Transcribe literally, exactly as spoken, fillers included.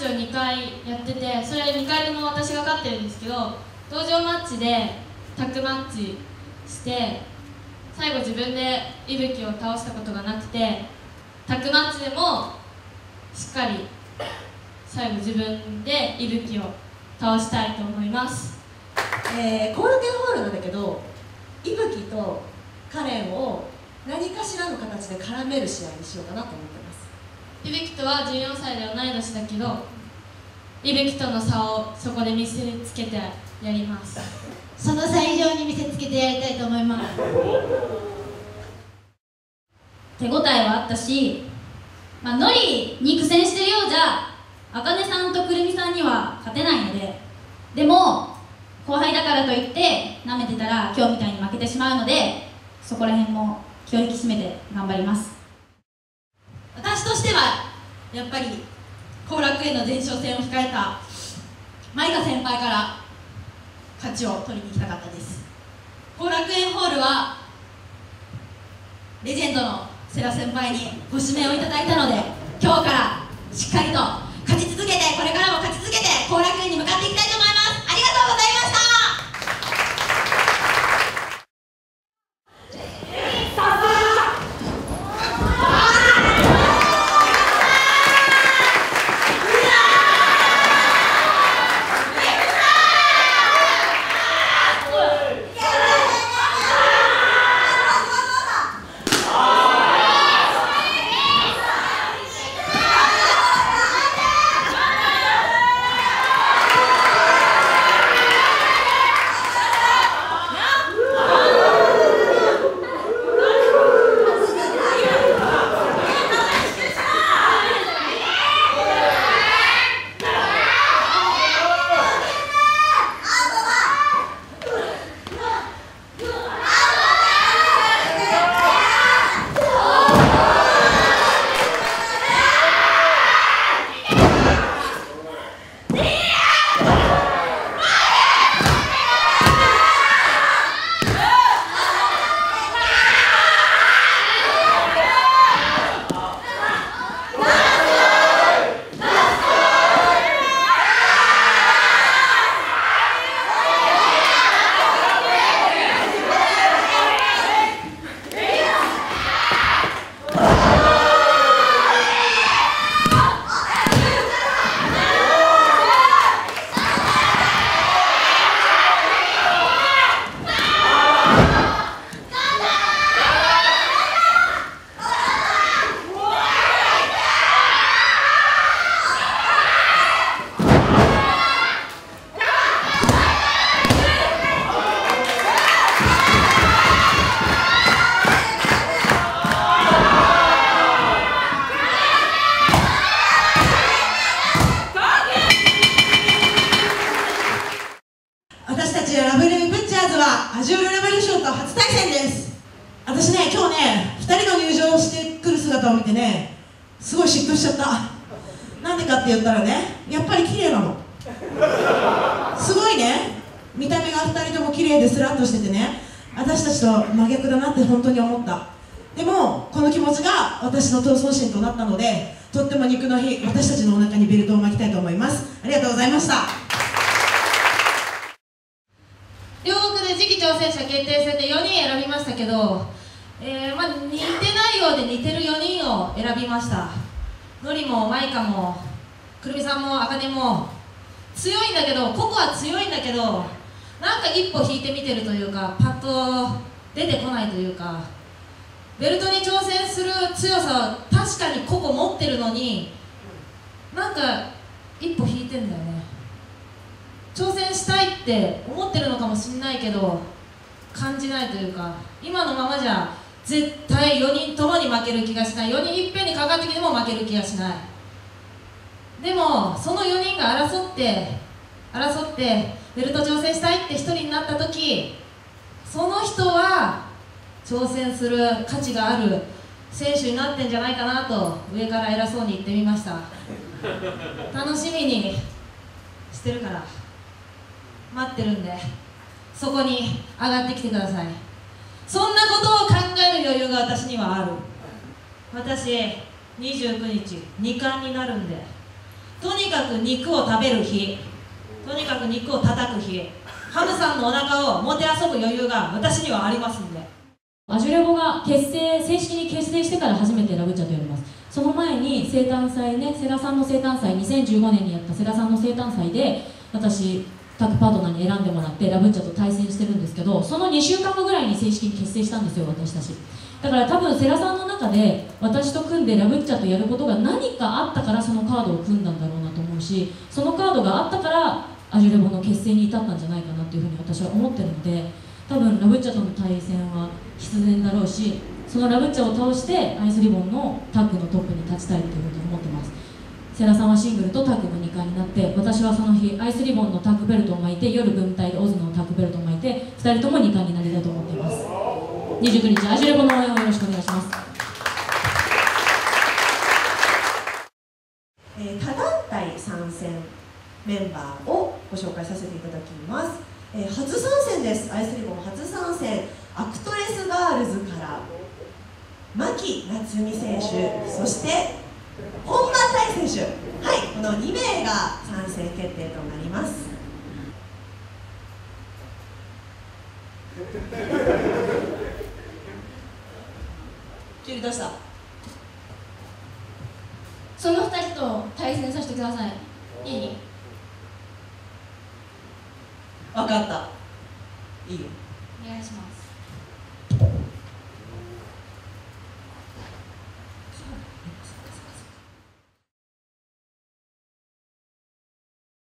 チをにかいやってて、それにかいとも私が勝ってるんですけど、道場マッチでタッグマッチして最後自分で伊吹を倒したことがなくて、タッグマッチでもしっかり最後自分で伊吹を倒したいと思います。 えー、コールケンホールなんだけど、伊吹とカレンを何かしらの形で絡める試合にしようかなと思ってます。 伊吹とはじゅうよんさいで同い年だけど、伊吹との差をそこで見せつけてやります。 その差以上に見せつけてやりたいと思います。手応えはあったし、まあ、ノリに苦戦してるようじゃあかねさんとくるみさんには勝てないので、でも後輩だからといってなめてたら今日みたいに負けてしまうので、そこら辺も気を引き締めて頑張ります。私としてはやっぱり後楽園の前哨戦を控えた舞香先輩から勝ちを取りに行きたかったです。後楽園ホールはレジェンドの世良先輩にご指名をいただいたので、今日からしっかりと勝ち続けて、これからも勝ち続けて後楽園に向かっていきたいと思います。ありがとうございました。ラブレイブッチャーズはアジュールレボリューションと初対戦です。私ね、今日ね、ふたりの入場してくる姿を見てね、すごい嫉妬しちゃった。なんでかって言ったらね、やっぱり綺麗なの。すごいね、見た目がふたりとも綺麗でスラッとしててね、私たちと真逆だなって本当に思った。でもこの気持ちが私の闘争心となったので、とっても肉の日、私たちのお腹にベルトを巻きたいと思います。ありがとうございました。 両国で次期挑戦者決定戦でよにん選びましたけど、えーまあ、似てないようで似てるよにんを選びました。のりもマイカもくるみさんもあかねも強いんだけど、個々は強いんだけど、なんか一歩引いてみてるというか、パッと出てこないというか、ベルトに挑戦する強さは確かに個々持ってるのに、なんか一歩引いてんだよね。挑戦したいって思ってるのかもしれないけど感じないというか、今のままじゃ絶対よにんともに負ける気がしない。よにんいっぺんにかかってきても負ける気がしない。でもそのよにんが争って争ってベルト挑戦したいってひとりになった時、その人は挑戦する価値がある選手になってんじゃないかなと上から偉そうに言ってみました。楽しみにしてるから待ってるんで、そこに上がってきてください。そんなことを考える余裕が私にはある。私にじゅうくにちに冠になるんで、 とにかく肉を食べる日、とにかく肉を叩く日、ハムさんのお腹をもてあそぶ余裕が私にはありますんで。 アジュレボが結成正式に結成してから初めてラブッチャと呼びます。その前に生誕祭ね、世良さんの生誕祭、にせんじゅうごねんにやった世良さんの生誕祭で私タッグパートナーに選んでもらってラブッチャと対戦してるんですけど、そのにしゅうかんごぐらいに正式に結成したんですよ、私たち。だから多分世良さんの中で私と組んでラブッチャとやることが何かあったからそのカードを組んだんだろうなと思うし、そのカードがあったからアジュレボの結成に至ったんじゃないかなっていうふうに私は思ってるので、多分ラブッチャとの対戦は必然だろうし、そのラブッチャを倒してアイスリボンのタッグのトップに立ちたいっていうふうに思ってます。世良さんはシングルとタッグのにかいになって、私はその日アイスリボンのタッグベルトを巻いて、夜分隊でオズのタッグベルトを巻いて、ふたりともにかいになりたいと思っています。にじゅうくにちアジュレボの応援をよろしくお願いします。 えー、他団体参戦メンバーをご紹介させていただきます。えー、初参戦です。アイスリボン初参戦、アクトレスガールズから牧夏美選手、そして本間大選手、はい、このにめいが参戦決定となります。急にどうした？ そのふたりと対戦させてください。いい？ 分かった。いいよ。 お願いします。